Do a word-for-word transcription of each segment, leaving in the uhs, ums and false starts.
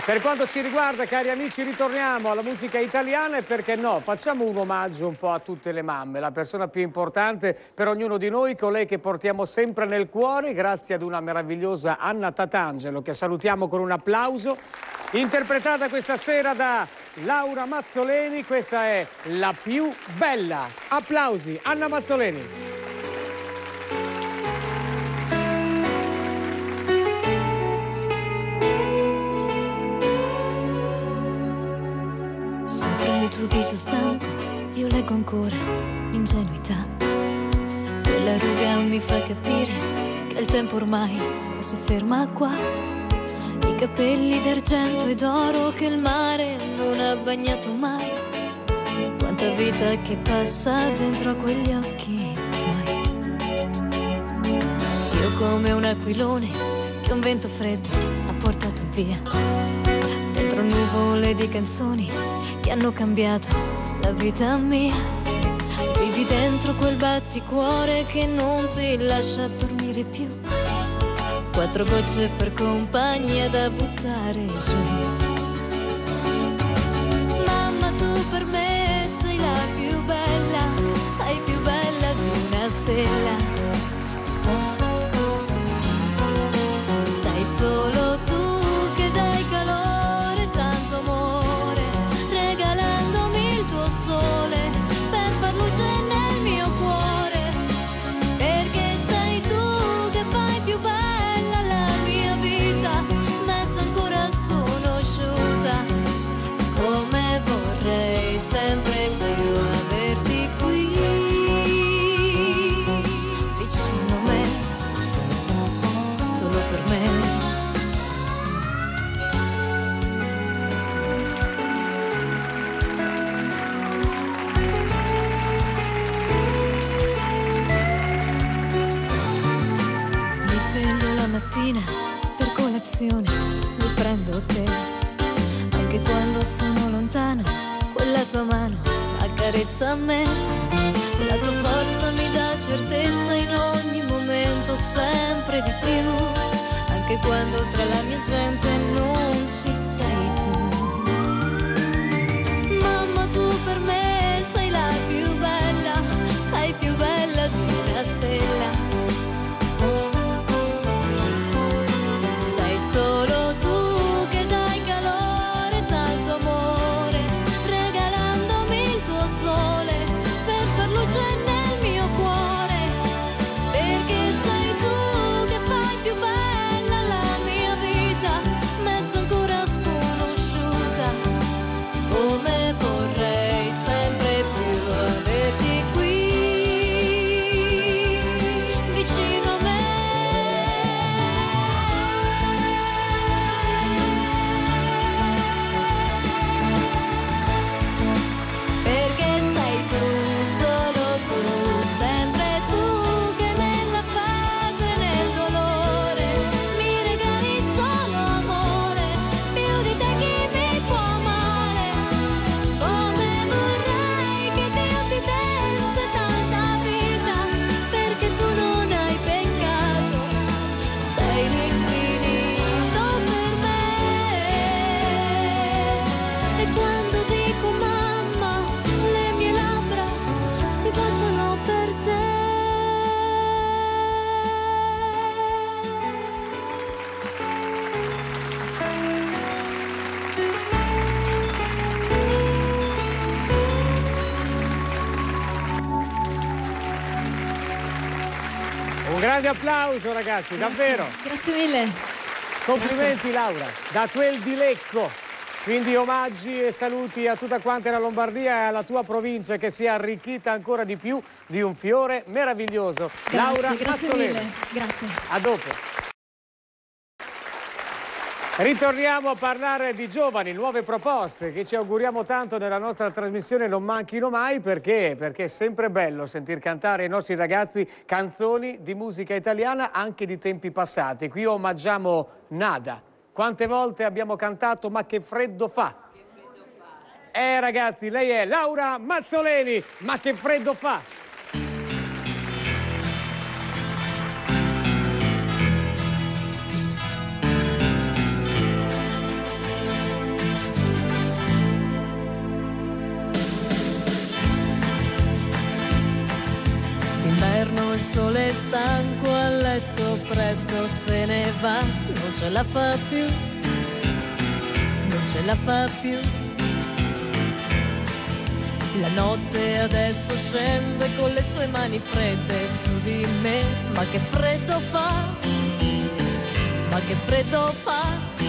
Per quanto ci riguarda, cari amici, ritorniamo alla musica italiana e perché no, facciamo un omaggio un po' a tutte le mamme, la persona più importante per ognuno di noi, colei che portiamo sempre nel cuore, grazie ad una meravigliosa Anna Tatangelo, che salutiamo con un applauso, interpretata questa sera da Laura Mazzoleni. Questa è La più bella. Applausi, Anna Mazzoleni. Il tuo viso stanco, io leggo ancora l'ingenuità. Quella ruga mi fa capire che il tempo ormai non si ferma qua. I capelli d'argento e d'oro che il mare non ha bagnato mai. Quanta vita che passa dentro a quegli occhi tuoi. Io come un aquilone che un vento freddo ha portato via. Dentro nuvole di canzoni che hanno cambiato la vita mia. Vivi dentro quel batticuore che non ti lascia dormire più. Quattro gocce per compagnia da buttare giù. Mamma, tu per me sei la più bella, sei più bella di una stella. Sei solo tu che dai calore, tanto amore, regalandomi il tuo sole per far luce nel mio cuore, perché sei tu che fai più bella la mia vita, mezzo ancora sconosciuta, come vorrei sempre più averti qui vicino a me, solo per me. Mattina per colazione mi prendo te, anche quando sono lontano, quella tua mano accarezza me, la tua forza mi dà certezza in ogni momento, sempre di più, anche quando tra la mia gente non ci sei tu. Mamma, tu per me sei la più bella, sei più bella di una stella. Solo tu che dai calore, tanto amore, regalandomi il tuo sole per far luce nel mio cuore, perché sei tu che fai più bella la mia vita, mezzo ancora sconosciuta, come vorrei sempre più averti qui vicino a me. Un grande applauso, ragazzi, Grazie, davvero. Grazie mille. Complimenti, Grazie. Laura, da quel di Lecco. Quindi omaggi e saluti a tutta quanta la Lombardia e alla tua provincia che si è arricchita ancora di più di un fiore meraviglioso. Grazie, Laura grazie Mazzoleni. mille. Grazie. A dopo. Ritorniamo a parlare di giovani, nuove proposte che ci auguriamo tanto nella nostra trasmissione non manchino mai, perché? Perché è sempre bello sentir cantare ai nostri ragazzi canzoni di musica italiana anche di tempi passati. Qui omaggiamo Nada. Quante volte abbiamo cantato Ma che freddo fa? Eh ragazzi, lei è Laura Mazzoleni, Ma che freddo fa? stanco a letto presto se ne va, non ce la fa più, non ce la fa più. La notte adesso scende con le sue mani fredde su di me, ma che freddo fa, ma che freddo fa.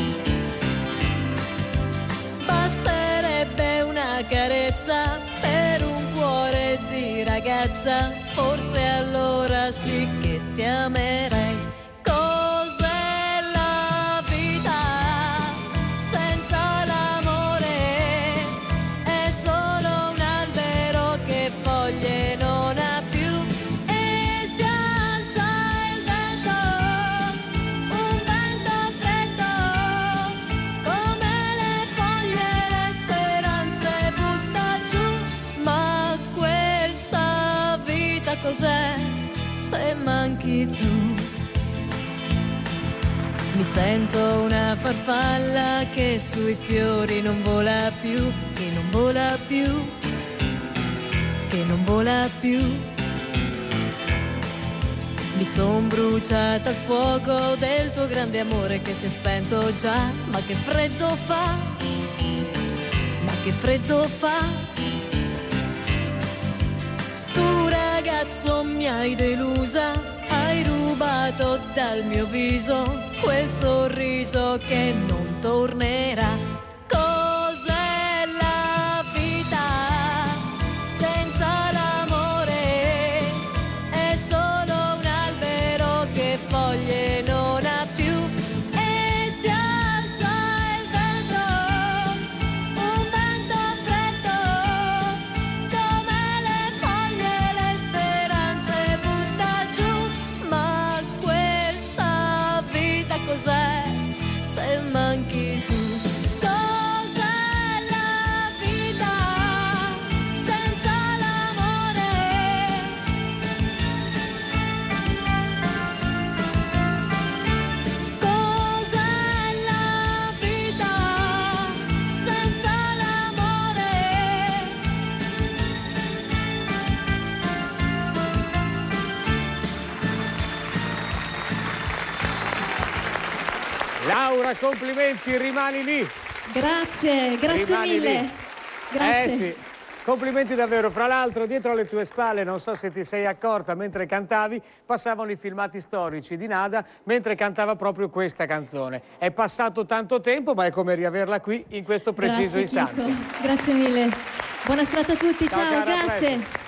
Basterebbe una carezza per un cuore di ragazza, forse allora sì che ti amerei. Cos'è la vita senza l'amore? È solo un albero che foglie non ha più e si alza il vento, un vento freddo, come le foglie le speranze butta giù. Ma questa vita cos'è se manchi tu? Mi sento una farfalla che sui fiori non vola più, che non vola più, che non vola più. Mi son bruciata al fuoco del tuo grande amore che si è spento già, ma che freddo fa, ma che freddo fa. Tu ragazzo mi hai delusa, hai rubato dal mio viso quel sorriso che non tornerà. Cos'è la vita senza l'amore? È solo un albero che foglie non ha più e si alza il vento, un vento freddo, come le foglie le speranze butta giù. Ma questa vita cos'è se manchi tu? Cos'è la vita senza l'amore? Cos'è la vita senza l'amore? Laura, complimenti, rimani lì. Grazie, grazie Rimani mille. lì. Grazie. Eh sì, complimenti davvero. Fra l'altro, dietro alle tue spalle, non so se ti sei accorta, mentre cantavi, passavano i filmati storici di Nada, mentre cantava proprio questa canzone. È passato tanto tempo, ma è come riaverla qui in questo preciso Grazie, istante. Chico. Grazie mille. Buona serata a tutti, Ciao, ciao, cara, a grazie. presto.